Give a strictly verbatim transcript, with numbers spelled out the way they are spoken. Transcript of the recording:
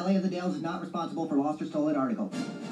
L A of the Dales is not responsible for lost or stolen article.